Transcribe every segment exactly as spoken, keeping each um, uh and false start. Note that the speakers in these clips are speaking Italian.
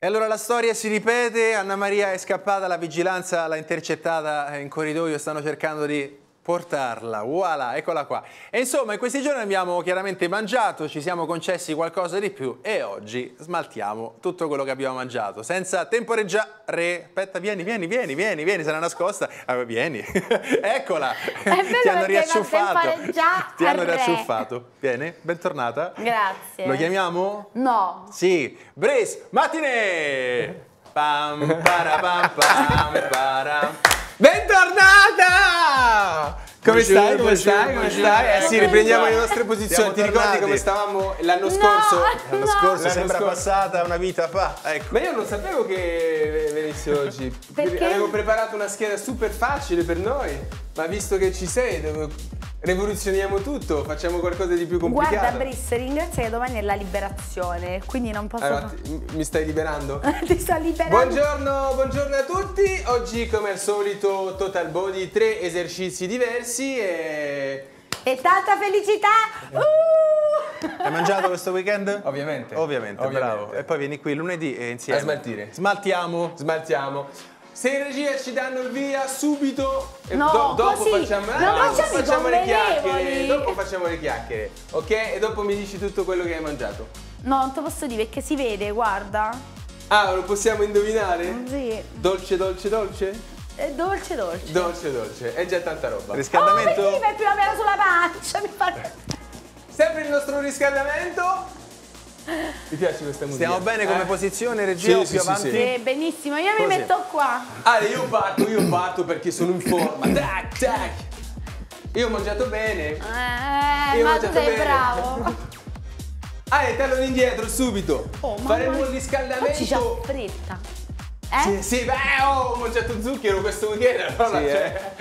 E allora la storia si ripete, Anna Maria è scappata, la vigilanza l'ha intercettata in corridoio, stanno cercando di portarla, voilà, eccola qua. E insomma, in questi giorni abbiamo chiaramente mangiato, ci siamo concessi qualcosa di più e oggi smaltiamo tutto quello che abbiamo mangiato, senza temporeggiare. Aspetta, vieni, vieni, vieni, vieni, vieni, sarà nascosta. Ah, vieni, eccola, ti hanno riacciuffato, ti hanno riacciuffato. Vieni, bentornata. Grazie. Lo chiamiamo? No. Sì, Brice Mattinè. Pam, para, pam, pam, para. Bentornata! Come Buongiorno, stai? Come stai? Come buongiorno. stai? Eh sì, riprendiamo le nostre Siamo posizioni. Ti ricordi tornati. come stavamo l'anno No, scorso? L'anno no. scorso L'anno sembra scorso. passata una vita fa. Ecco. Ma io non sapevo che venissi oggi. Perché? Avevo preparato una scheda super facile per noi, ma visto che ci sei, devo- rivoluzioniamo tutto, facciamo qualcosa di più complicato. Guarda Brice, ringrazia che domani è la liberazione, quindi non posso... Allora, ti- mi stai liberando? Ti sto liberando. Buongiorno, buongiorno a tutti. Oggi come al solito Total Body, tre esercizi diversi e... E tanta felicità! Uh! Hai mangiato questo weekend? Ovviamente. Ovviamente, Ovviamente. bravo. E poi vieni qui lunedì e insieme. A smaltire. Smaltiamo. Smaltiamo. Se in regia ci danno il via subito, e No, do- dopo così, facciamo, non dopo facciamo i facciamo le chiacchiere, convenevoli. dopo facciamo le chiacchiere, ok? E dopo mi dici tutto quello che hai mangiato. No, non te posso dire perché si vede, guarda. Ah, lo possiamo indovinare? Sì. Dolce, dolce, dolce? È dolce dolce. Dolce, dolce, è già tanta roba. Oh, Riscaldamento? perché mi fai primavera sulla pancia? Mi fa... Sempre il nostro riscaldamento. Mi piace questa musica? Stiamo bene come Eh? posizione, regia, Sì, o sì, più sì, avanti? sì. Sì, benissimo, io mi Così. metto qua. Ale, io parto, io parto perché sono in forma. Tac, tac. Io ho mangiato bene. Eh, Io ho ma tu mangiato sei bene. bravo. Ale, talloni indietro, subito. Oh, mamma Faremo mia. il riscaldamento. Oggi c'ha fretta. Eh? Sì, sì, beh, oh, ho mangiato zucchero questo weekend, allora Sì, cioè.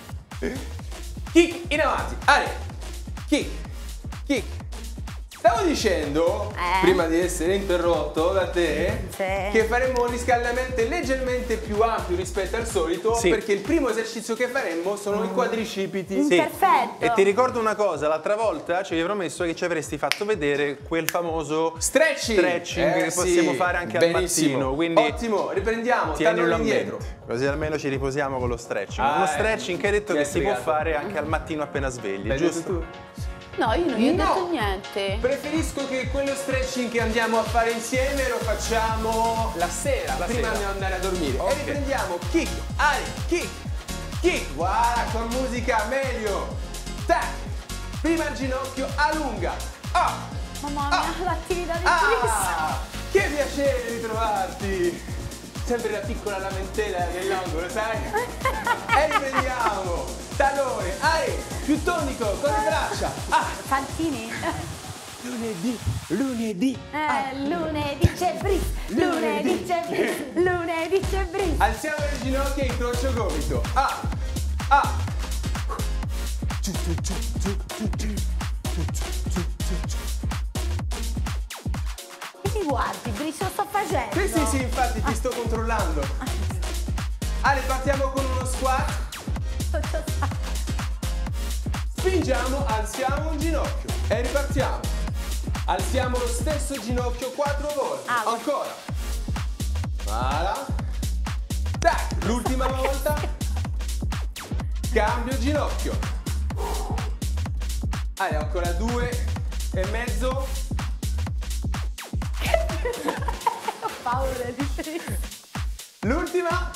Kick in avanti, Ale, kick, kick. Stavo dicendo, Eh? prima di essere interrotto da te, Sì. che faremo un riscaldamento leggermente più ampio rispetto al solito, Sì. perché il primo esercizio che faremo sono i quadricipiti. Sì. Perfetto. E ti ricordo una cosa, l'altra volta ci avevi promesso che ci avresti fatto vedere quel famoso Stretching, stretching Eh, che sì, possiamo fare anche al benissimo. mattino. Quindi Ottimo, riprendiamo, tienilo a talloni indietro. mente, così almeno ci riposiamo con lo stretching. Ah, Uno eh. stretching che hai detto Mi che hai si può spiegato. fare anche al mattino appena svegli, L'hai giusto? detto tu? No, io non gli ho No. detto niente. Preferisco che quello stretching che andiamo a fare insieme lo facciamo la sera, La prima sera. di andare a dormire. Ok. E riprendiamo kick, ali, kick, kick, guarda con musica meglio. Tac, prima il ginocchio, allunga. Ah, Mamma Ah. mia, l'attività di Brice. ah, che piacere ritrovarti. Sempre la piccola lamentela nell'angolo, sai? E riprendiamo. Tallone, ali, più tonico, con le braccia. Ah, Fantini. lunedì, lunedì. Eh, lunedì c'è Brice, lunedì c'è Brice, lunedì c'è Brice. Alziamo le ginocchia e incrocio gomito. Ah, ah. Giù, giù, giù, giù, giù, giù. Giù, giù, giù, giù, giù. Che mi guardi, Brice, lo sto facendo. Sì, sì, sì, infatti ti sto controllando. Ale, partiamo con uno squat. Spingiamo, alziamo un ginocchio e ripartiamo. Alziamo lo stesso ginocchio quattro volte. Ah, Ancora. Voilà. Tac, l'ultima volta. Cambio ginocchio. Ale, ancora due e mezzo. Ho paura di Brice. L'ultima.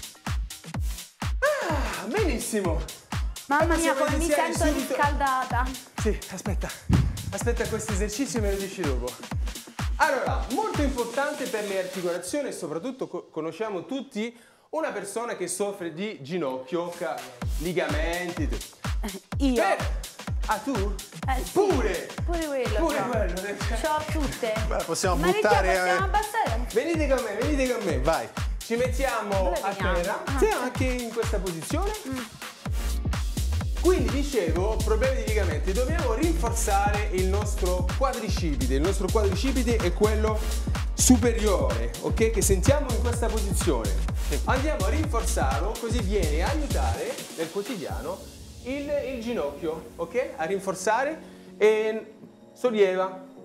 Ah, benissimo. Mamma mia, Possiamo come mi iniziare sento subito. riscaldata. Sì, aspetta. Aspetta questo esercizio e me lo dici dopo. Allora, molto importante per le articolazioni e soprattutto co- conosciamo tutti una persona che soffre di ginocchio, ca- ligamenti. Io. Per- Ah, tu? Eh, sì, Pure! Pure quello. Pure c'ho. quello. C'ho tutte. Beh, possiamo Ma buttare, Ricchia, possiamo eh. abbassare? Venite con me, venite con me. Vai. Ci mettiamo Dove a veniamo? terra. Ah. Sì, anche in questa posizione. Quindi dicevo, problemi di ligamenti, dobbiamo rinforzare il nostro quadricipite. Il nostro quadricipite è quello superiore, ok? Che sentiamo in questa posizione. Andiamo a rinforzarlo, così viene a aiutare nel quotidiano il, il ginocchio, ok? A rinforzare e solleva,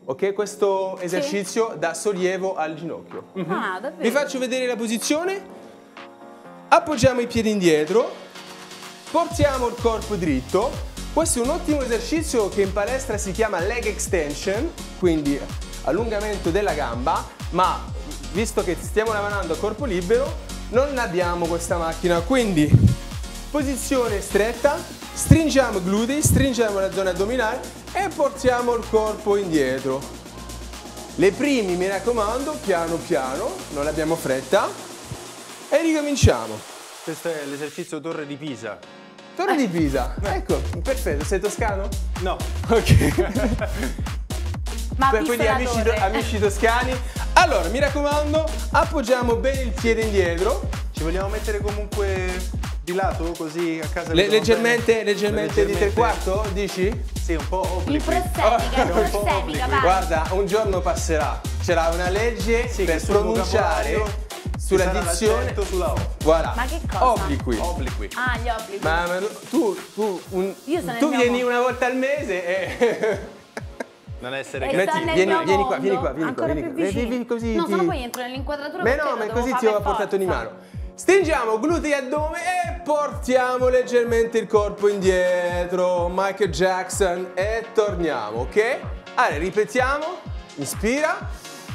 ok? Questo esercizio sì. da sollievo al ginocchio. Mm-hmm. Ah, davvero? Vi faccio vedere la posizione. Appoggiamo i piedi indietro, portiamo il corpo dritto. Questo è un ottimo esercizio che in palestra si chiama leg extension, quindi allungamento della gamba, ma visto che stiamo lavorando a corpo libero non abbiamo questa macchina, quindi posizione stretta, stringiamo i glutei, stringiamo la zona addominale e portiamo il corpo indietro. Le primi, mi raccomando, piano piano, non abbiamo fretta e ricominciamo. Questo è l'esercizio Torre di Pisa. Torre di Pisa, ecco, perfetto. Sei toscano? No. Ok. Ma Beh, quindi amici, amici toscani, allora mi raccomando, appoggiamo bene il piede indietro. Ci vogliamo mettere comunque di lato così a casa? Le, leggermente, leggermente, leggermente di tre quarto, dici? Sì, un po' obliqui. In prosemica, in prosemica, vai. Guarda, un giorno passerà. C'era una legge sì, per pronunciare sulla dizione sulla O. Voilà. Ma che cosa? Obliqui. Obliqui. Ah, gli obliqui. Ma, ma tu, tu, un, Io sono tu nel vieni mio... una volta al mese e... Non essere E Metti, sta vieni, nel vieni mio qua, vieni qua, mondo, vieni qua, ancora vieni più qua. vicino. Vieni così. No, ti... sennò poi entro nell'inquadratura. Beh no, ma così ti ho portato in mano. Stringiamo glutei e addome e portiamo leggermente il corpo indietro, Michael Jackson, e torniamo, ok? Allora, ripetiamo, inspira.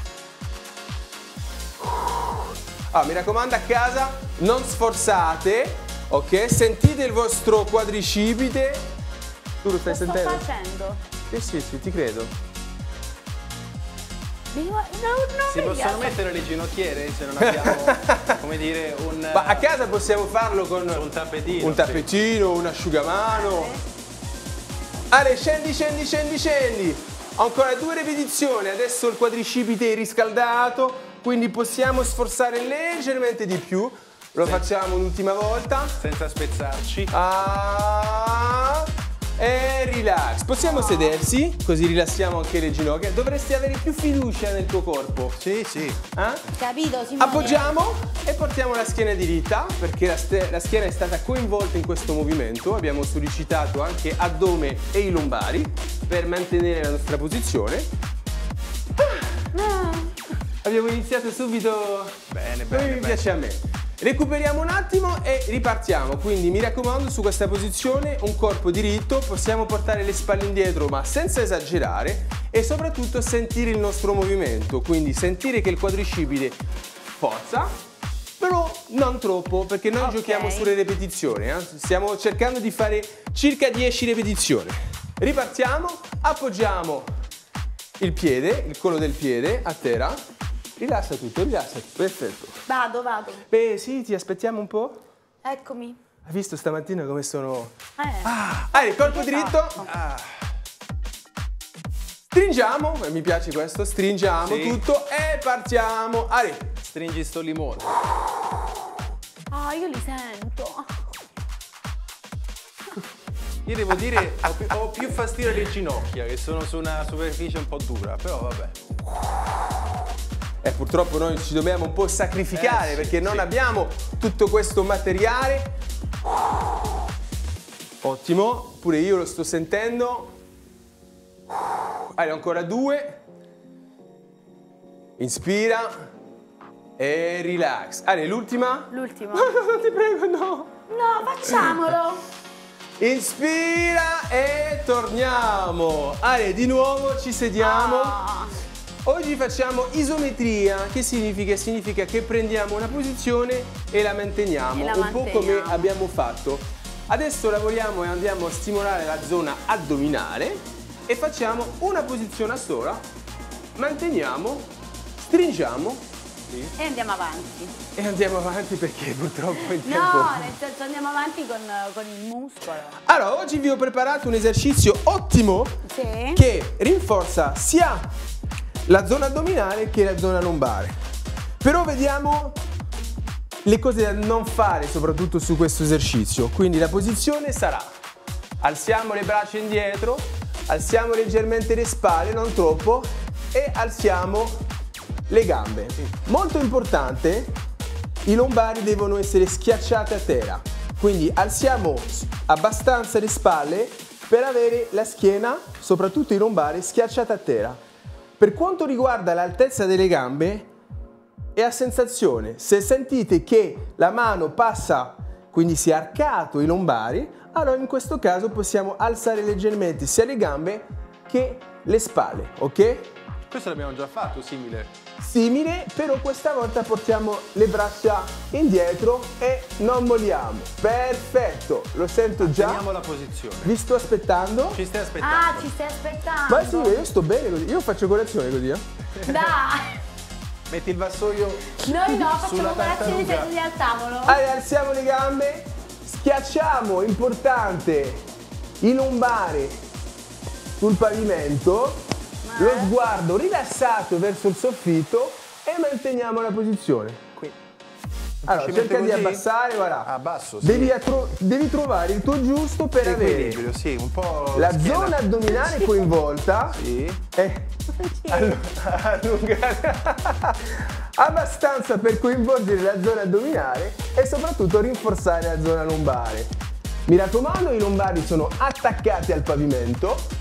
Ah, mi raccomando a casa, non sforzate, ok? Sentite il vostro quadricipite. Tu lo stai Lo sto sentendo? facendo. Sì, sì, sì, ti credo. No, no, si possono mettere le ginocchiere se non abbiamo, come dire, un... Ma a casa possiamo farlo con un tappetino. Un tappetino, sì. Un asciugamano. Ale, scendi, scendi, scendi, scendi. Ancora due ripetizioni. Adesso il quadricipite è riscaldato, quindi possiamo sforzare leggermente di più. Lo sì. facciamo un'ultima volta. Senza spezzarci. Ah, e relax. Possiamo oh. sedersi, così rilassiamo anche le ginocchia. Dovresti avere più fiducia nel tuo corpo. Sì, sì. Eh? Capito, Simone? Appoggiamo e portiamo la schiena diritta, perché la, la schiena è stata coinvolta in questo movimento. Abbiamo sollecitato anche addome e i lombari per mantenere la nostra posizione. No. Abbiamo iniziato subito. Bene, bene. Mi bene. piace a me. Recuperiamo un attimo e ripartiamo, quindi mi raccomando su questa posizione un corpo diritto, possiamo portare le spalle indietro ma senza esagerare e soprattutto sentire il nostro movimento, quindi sentire che il quadricipite forza, però non troppo perché noi okay. giochiamo sulle ripetizioni, eh? Stiamo cercando di fare circa dieci ripetizioni. Ripartiamo, appoggiamo il piede, il collo del piede a terra. Rilassa tutto, rilassa tutto, perfetto. Vado, vado. Beh, sì, ti aspettiamo un po'. Eccomi. Hai visto stamattina come sono... Eh. Ah, ah il corpo dritto. Ah. Stringiamo, mi piace questo, stringiamo sì. tutto e partiamo. Ari. Stringi sto limone. Ah, io li sento. Io devo dire, ho più, ho più fastidio alle ginocchia, che sono su una superficie un po' dura, però vabbè. E eh, purtroppo noi ci dobbiamo un po' sacrificare eh, sì, perché non sì. abbiamo tutto questo materiale. Ottimo, pure io lo sto sentendo. Allora, ancora due. Inspira e relax. Allora, l'ultima? L'ultima. No, no, ti prego, no. No, facciamolo. Inspira e torniamo. Allora, di nuovo ci sediamo. Oh. Oggi facciamo isometria, che significa? Significa che prendiamo una posizione e la manteniamo, e la un manteniamo. po' come abbiamo fatto. Adesso lavoriamo e andiamo a stimolare la zona addominale e facciamo una posizione sola, manteniamo, stringiamo sì. e andiamo avanti. E andiamo avanti perché purtroppo il tempo... No, nel senso andiamo avanti con, con il muscolo. Allora, oggi vi ho preparato un esercizio ottimo sì. che rinforza sia la zona addominale che la zona lombare. Però vediamo le cose da non fare soprattutto su questo esercizio. Quindi la posizione sarà: alziamo le braccia indietro, alziamo leggermente le spalle, non troppo, e alziamo le gambe. Molto importante, i lombari devono essere schiacciati a terra. Quindi alziamo abbastanza le spalle per avere la schiena, soprattutto i lombari, schiacciata a terra. Per quanto riguarda l'altezza delle gambe, è a sensazione. Se sentite che la mano passa, quindi si è arcato i lombari, allora in questo caso possiamo alzare leggermente sia le gambe che le spalle, ok? Questo l'abbiamo già fatto, simile. Simile, però questa volta portiamo le braccia indietro e non molliamo. Perfetto, lo sento già. Teniamo la posizione. Vi sto aspettando. Ci stai aspettando. Ah, ci stai aspettando. Ma sì, io sto bene così. Io faccio colazione così, eh. Dai. Metti il vassoio. Noi no, facciamo Sulla colazione tartaruga. seduti al tavolo. Allora, alziamo le gambe, schiacciamo, importante, i lombari sul pavimento, lo sguardo rilassato verso il soffitto e manteniamo la posizione. Qui. Allora, Ci cerca mette di così? abbassare, voilà. Abbasso, sì. Devi, attro- devi trovare il tuo giusto per avere Equilibrio, sì, un po'. la schiena. zona addominale coinvolta Sì. e allu- allungare abbastanza per coinvolgere la zona addominale e soprattutto rinforzare la zona lombare. Mi raccomando, i lombari sono attaccati al pavimento.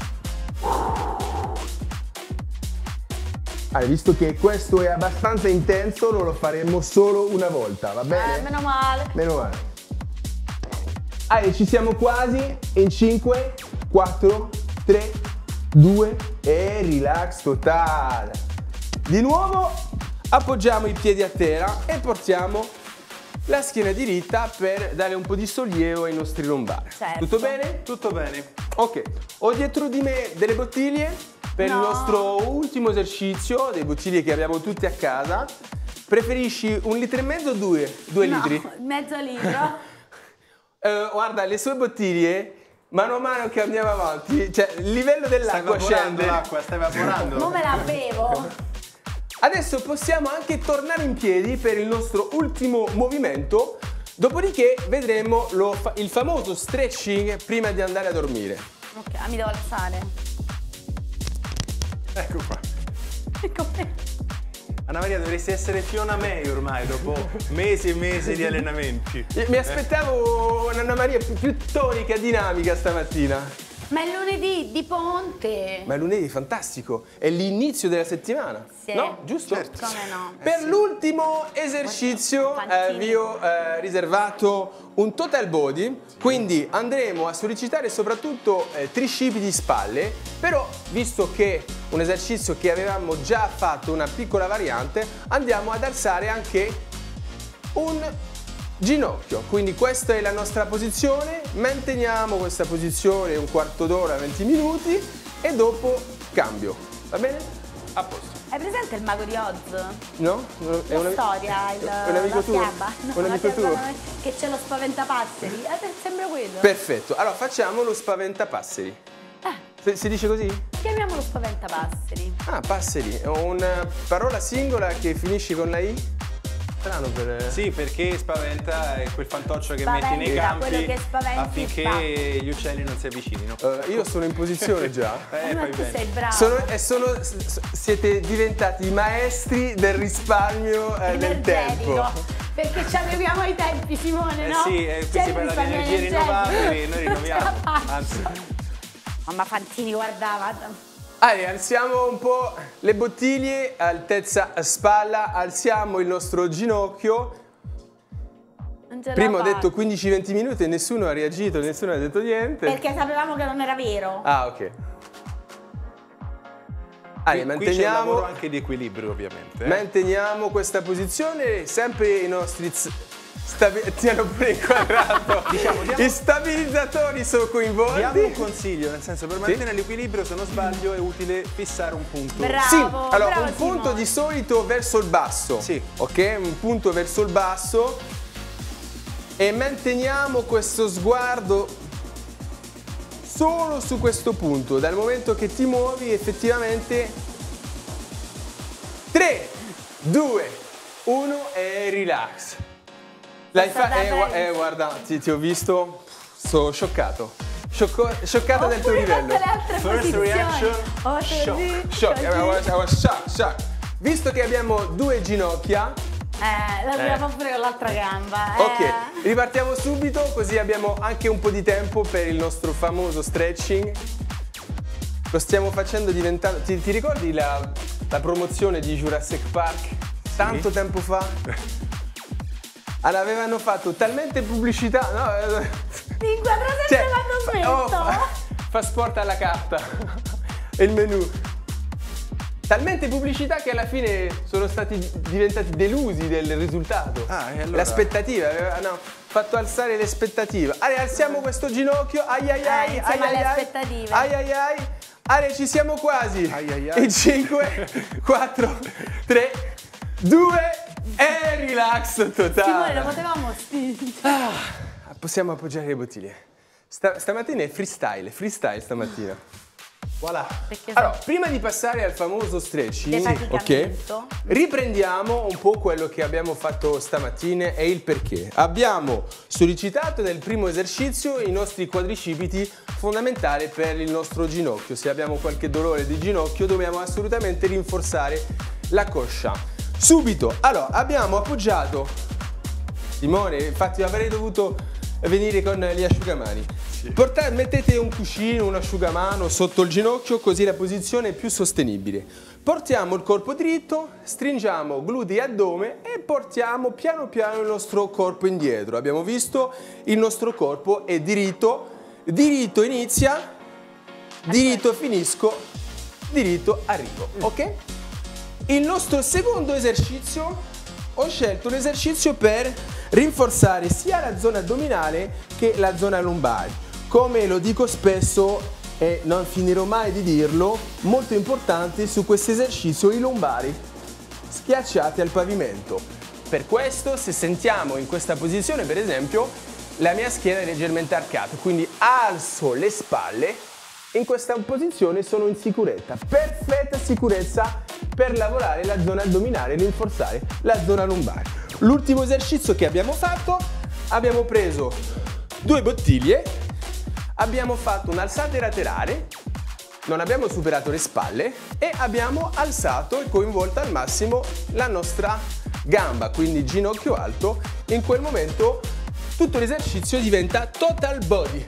Allora, visto che questo è abbastanza intenso, non lo faremo solo una volta, va bene? Eh, meno male. Meno male. Allora, ci siamo quasi in cinque, quattro, tre, due e relax totale. Di nuovo appoggiamo i piedi a terra e portiamo la schiena diritta per dare un po' di sollievo ai nostri lombari. Certo. Tutto bene? Tutto bene. Ok, ho dietro di me delle bottiglie per No. il nostro ultimo esercizio, delle bottiglie che abbiamo tutte a casa. Preferisci un litro e mezzo o due? Due No, litri? mezzo litro. Eh, guarda, le sue bottiglie, mano a mano che andiamo avanti, cioè il livello Stai dell'acqua evaporando scende. l'acqua, stai evaporando. Non me la bevo. Adesso possiamo anche tornare in piedi per il nostro ultimo movimento, dopodiché vedremo lo fa- il famoso stretching prima di andare a dormire. Ok, ah, mi devo alzare. Ecco qua. Com'è? Anna Maria, dovresti essere Fiona May ormai dopo mesi e mesi di allenamenti. Io Mi aspettavo un'Anna Maria più, più tonica, dinamica stamattina. Ma è lunedì di ponte. Ma è lunedì, fantastico, è l'inizio della settimana, Sì. no? Giusto? Certo. Come no? Per l'ultimo esercizio eh, Fantini. vi ho eh, riservato un total body, quindi andremo a sollecitare soprattutto eh, tricipiti spalle, però visto che un esercizio che avevamo già fatto una piccola variante, andiamo ad alzare anche un ginocchio, quindi questa è la nostra posizione, manteniamo questa posizione un quarto d'ora, venti minuti e dopo cambio, va bene? A posto. Hai presente il mago di Oz? No? È La una- storia, il, è un amico la tuo? fiaba. No, Un la amico fiaba tuo? no, che c'è lo spaventapasseri. Eh, sembra quello. Perfetto, allora facciamo lo spaventapasseri. Eh, Si- Si dice così? chiamiamolo spaventapasseri. Ah, passeri, è una parola singola che finisce con la I? Strano per... Sì, perché spaventa è quel fantoccio che Spaventa, metti nei campi quello che spaventa affinché sta. gli uccelli non si avvicinino. Eh, io sono in posizione già. Eh, Ma fai tu bene. sei bravo. Sono, e sono, s- s- siete diventati i maestri del risparmio eh, del Energetico. tempo. Perché ci arriviamo ai tempi, Simone, Eh no? sì, eh, qui C'è si il parla di risparmio energie energetico. rinnovabili, noi Non ce la rinnoviamo. faccio. Anzi, Mamma Fantini, guardava. Allora, alziamo un po' le bottiglie, altezza spalla, alziamo il nostro ginocchio. Non ce la Prima ho faccio. detto quindici venti minuti e nessuno ha reagito, nessuno ha detto niente. Perché sapevamo che non era vero. Ah, ok. Allora, qui, qui c'è un lavoro manteniamo, anche di equilibrio ovviamente. eh. manteniamo questa posizione, sempre i nostri z- stabi- ti hanno pure inquadrato. Diciamo, diamo- I stabilizzatori sono coinvolti. Diamo un consiglio, nel senso per Sì. mantenere l'equilibrio, se non sbaglio, è utile fissare un punto. Bravo. Sì, allora bravo un punto Simone. di solito verso il basso. Sì. Ok, un punto verso il basso e manteniamo questo sguardo solo su questo punto. Dal momento che ti muovi effettivamente tre, due, uno e relax. L'hai stata fa- eh, gua- bene. eh, guarda, ti, ti ho visto, sono scioccato. Sciocco- scioccata del tuo Oppure livello. tutte le altre First posizioni. reaction, Oh, così, shock. Shock, così. I was, I was shock, shock. Visto che abbiamo due ginocchia, Eh, la dobbiamo pure con l'altra gamba. eh. ok, ripartiamo subito così abbiamo anche un po' di tempo per il nostro famoso stretching. Lo stiamo facendo diventando... Ti, ti ricordi la, la promozione di Jurassic Park tanto sì. tempo fa. Avevano fatto talmente pubblicità, no? Mi inquadra sempre cioè, quando oh, fa, fa sport alla carta e il menù. Talmente pubblicità che alla fine sono stati diventati delusi del risultato. Ah, e allora? L'aspettativa, avevano fatto alzare le aspettative. Ale, alziamo questo ginocchio, ai ai ai, eh, ai ai alle ai, aspettative. ai ai ai. Ale, ci siamo quasi. Ai ai ai. E cinque, quattro, tre, due e relax totale. Simone, lo potevamo spingere. Ah, possiamo appoggiare le bottiglie. Sta, stamattina è freestyle, freestyle stamattina. Voilà. Perché Allora, prima di passare al famoso stretching, ok, Depraticamento. riprendiamo un po' quello che abbiamo fatto stamattina e il perché. Abbiamo sollecitato nel primo esercizio i nostri quadricipiti fondamentali per il nostro ginocchio. Se abbiamo qualche dolore di ginocchio dobbiamo assolutamente rinforzare la coscia. Subito, allora, abbiamo appoggiato, Simone, infatti avrei dovuto venire con gli asciugamani. Portate, mettete un cuscino, un asciugamano sotto il ginocchio, così la posizione è più sostenibile. Portiamo il corpo dritto, stringiamo glutei e addome e portiamo piano piano il nostro corpo indietro. Abbiamo visto il nostro corpo è diritto, diritto inizia, diritto finisco, diritto arrivo, ok? Il nostro secondo esercizio, ho scelto un esercizio per rinforzare sia la zona addominale che la zona lombare. Come lo dico spesso e non finirò mai di dirlo, molto importante su questo esercizio i lombari schiacciati al pavimento. Per questo, se sentiamo in questa posizione, per esempio, la mia schiena è leggermente arcata, quindi alzo le spalle. In questa posizione sono in sicurezza, perfetta sicurezza per lavorare la zona addominale e rinforzare la zona lombare. L'ultimo esercizio che abbiamo fatto, abbiamo preso due bottiglie, abbiamo fatto un'alzata laterale, non abbiamo superato le spalle e abbiamo alzato e coinvolto al massimo la nostra gamba, quindi ginocchio alto. In quel momento tutto l'esercizio diventa total body.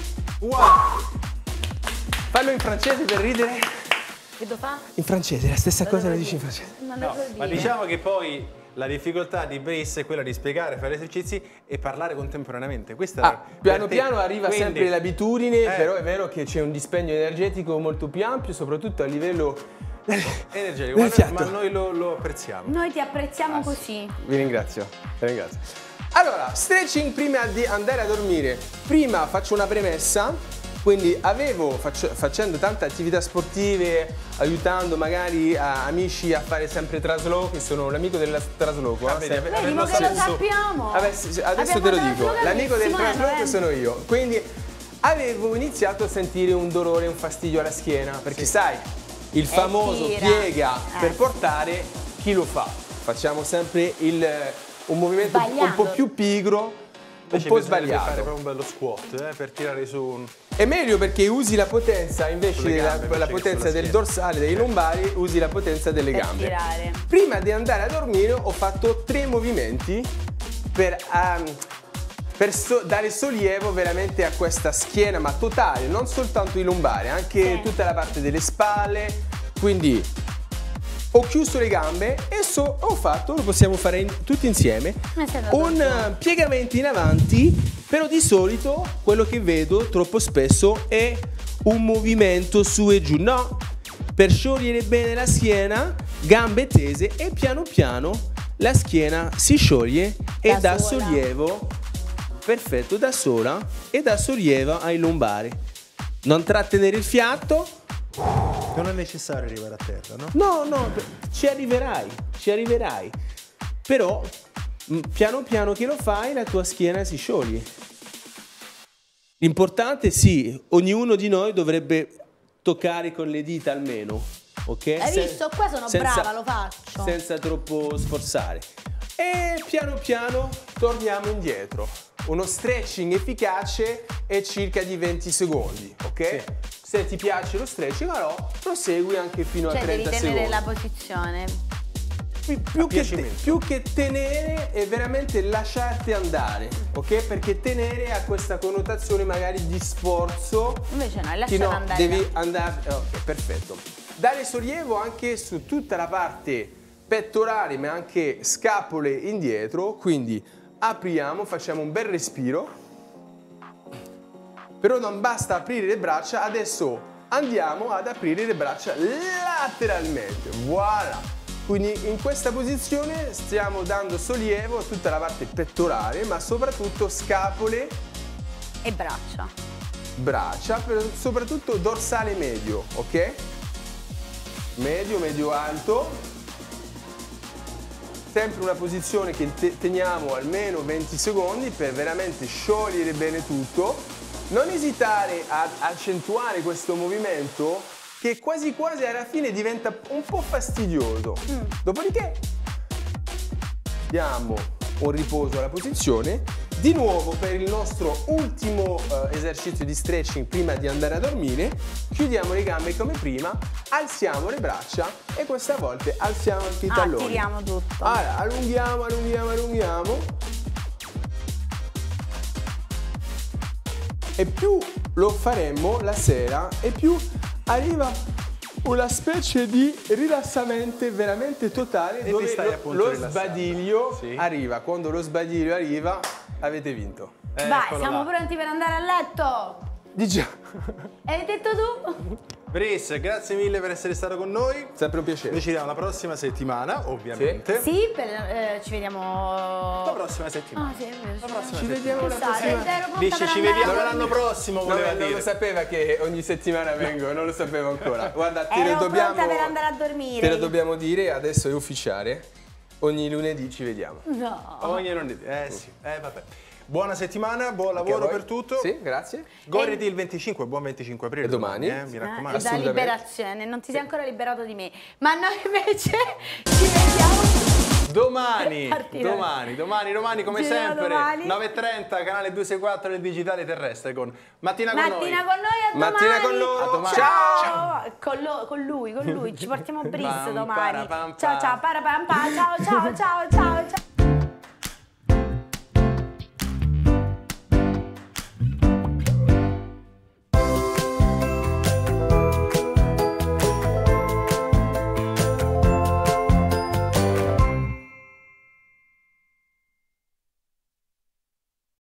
Wow! Fallo in francese per ridere. Che devo fare? In francese, la stessa cosa la dici in francese. Non No, lo so ma dire. diciamo che poi la difficoltà di Brice è quella di spiegare, fare esercizi e parlare contemporaneamente. Questa Ah, è piano per te. piano arriva Quindi, sempre l'abitudine, eh, però è vero che c'è un dispendio energetico molto più ampio, soprattutto a livello energetico, del ma, fiato. ma noi lo, lo apprezziamo. Noi ti apprezziamo così. Vi ringrazio, vi ringrazio. Allora, stretching prima di andare a dormire. Prima faccio una premessa. Quindi avevo, faccio, facendo tante attività sportive, aiutando magari a, amici a fare sempre trasloco, che sono l'amico del trasloco. Ah, eh, vedi, sempre. ave- Vedi, mo che lo sappiamo. Vabbè, sì, sì, adesso Abbiamo te lo dato dico, la l'amico del Simone, trasloco eh. sono io. Quindi avevo iniziato a sentire un dolore, un fastidio alla schiena, perché sai, il famoso tira. piega Eh. per portare, chi lo fa? Facciamo sempre il, un movimento un Sbagliando. po' più pigro, un Invece po' bisognerebbe fare sbagliato. proprio un bello squat eh, per tirare su un... È meglio perché usi la potenza invece Sulle della gambe, la invece che potenza sulla del schiena. dorsale, dei lombari, usi la potenza delle Per gambe. tirare. Prima di andare a dormire ho fatto tre movimenti per, um, per so- dare sollievo veramente a questa schiena, ma totale, non soltanto i lombari, anche Sì. tutta la parte delle spalle. Quindi ho chiuso le gambe e so- ho fatto, lo possiamo fare in- tutti insieme, Ma sei andato un giù. eh, piegamento in avanti, però di solito quello che vedo troppo spesso è un movimento su e giù. No, per sciogliere bene la schiena, gambe tese e piano piano la schiena si scioglie e Da dà sola. sollievo, perfetto, da sola e dà sollievo ai lombari. Non trattenere il fiato. Non è necessario arrivare a terra, no? No, no, ci arriverai, ci arriverai. Però, m, piano piano che lo fai, la tua schiena si scioglie. L'importante, sì, ognuno di noi dovrebbe toccare con le dita almeno, ok? Hai Se- visto? Qua sono senza- brava, lo faccio. Senza troppo sforzare. E piano piano torniamo indietro. Uno stretching efficace è circa di venti secondi, ok? Se ti piace lo stretching, allora prosegui anche fino Cioè a devi trenta tenere secondi. la posizione. Più, più che, piacimento. più che tenere è veramente lasciarti andare, ok? Perché tenere ha questa connotazione magari di sforzo. Invece no, è Che lasciare no, andare. devi la- andare. Ok, perfetto. dare sollievo anche su tutta la parte pettorale, ma anche scapole indietro. Quindi apriamo, facciamo un bel respiro. Però non basta aprire le braccia, adesso andiamo ad aprire le braccia lateralmente. Voilà! Quindi in questa posizione stiamo dando sollievo a tutta la parte pettorale, ma soprattutto scapole E braccia. braccia, però soprattutto dorsale medio, ok? Medio, medio alto. Sempre una posizione che te- teniamo almeno venti secondi per veramente sciogliere bene tutto. Non esitare ad accentuare questo movimento che quasi quasi alla fine diventa un po' fastidioso. Mm. Dopodiché diamo un riposo alla posizione. Di nuovo per il nostro ultimo eh, esercizio di stretching prima di andare a dormire, chiudiamo le gambe come prima, alziamo le braccia e questa volta alziamo anche i Ah, talloni. tiriamo tutto. Allora, allunghiamo, allunghiamo, allunghiamo. E più lo faremo la sera e più arriva una specie di rilassamento veramente totale, E dove ti stai lo, appunto lo rilassando. sbadiglio Sì. arriva. Quando lo sbadiglio arriva avete vinto. Vai, Eccolo siamo là. pronti per andare a letto. Diciamo, Hai detto tu? Brice, grazie mille per essere stato con noi. sempre un piacere. Noi ci vediamo la prossima settimana, ovviamente. Sì, per, eh, ci vediamo. La prossima settimana. Ah, sì, è vero. La prossima Ci settimana. vediamo la Scusate, prossima. ero pronta Dice per ci andare vediamo a l'anno dormire. prossimo, No, voleva non lo dire. sapeva che ogni settimana vengo, non lo sapevo ancora. Guarda, te Ero lo dobbiamo, pronta per andare a dormire. te lo dobbiamo dire, adesso è ufficiale. Ogni lunedì ci vediamo. No. Ogni lunedì. Eh sì, eh vabbè. Buona settimana, buon Anche lavoro a voi. per tutto. Sì, grazie. Goditi il venticinque, buon venticinque aprile. E domani? eh, mi Eh, raccomando. e da assolutamente. liberazione, non ti sei ancora liberato di me. Ma noi invece ci vediamo. Domani, Partirà. domani, domani, domani come Ci vediamo sempre, domani. nove e trenta, canale duecentosessantaquattro del digitale terrestre con Mattina con Mattina noi. con noi, a domani. Mattina con loro. A domani. Ciao. Con, lo- con lui, con lui. Ci portiamo Brice Pam, domani. para, pam, Ciao, pam. ciao, para, pam, pam. Ciao, ciao, ciao, ciao.